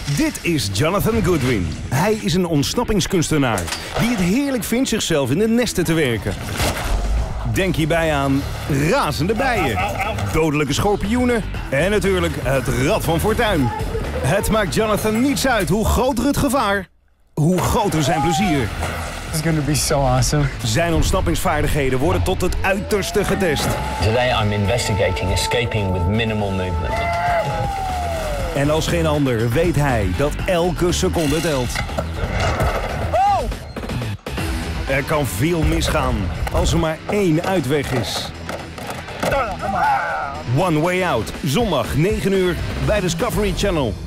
Dit is Jonathan Goodwin. Hij is een ontsnappingskunstenaar die het heerlijk vindt zichzelf in de nesten te werken. Denk hierbij aan razende bijen, dodelijke schorpioenen en natuurlijk het Rad van Fortuin. Het maakt Jonathan niets uit hoe groter het gevaar, hoe groter zijn plezier. It's going to be so awesome. Zijn ontsnappingsvaardigheden worden tot het uiterste getest. Today I'm investigating escaping with minimal movement. En als geen ander weet hij dat elke seconde telt. Er kan veel misgaan als er maar één uitweg is. One Way Out, zondag 9 uur bij Discovery Channel.